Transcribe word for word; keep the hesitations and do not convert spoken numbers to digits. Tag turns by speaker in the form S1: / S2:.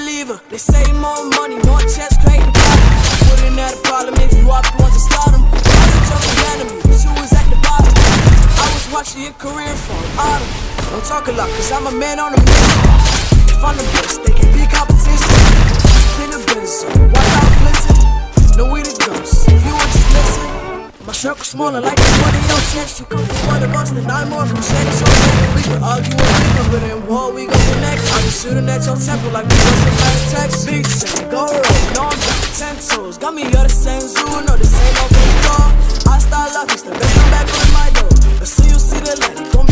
S1: believer. They say more money, more checks, create the problem. Wouldn't that a problem if you up once and start them? I was joking enemy, but you was at the bottom. I was watching your career from autumn. Don't talk a lot, cause I'm a man on a mission. If I'm the best, they can be competition. Clean the business, watch out, listen. No we the ghosts, if you would just listen. My circle smaller like the one in your chest. You come from one of us, then I'm more concerned. So we can argue and we can, but in war we gon' connect. I'll be shooting at your temple like we was some last text. Big say, go roll, no I'm dropping ten toes. Got me all the same zoo, no this ain't no big talk. I style lucky, the best I'm back on my door. But soon you see the light, it gon'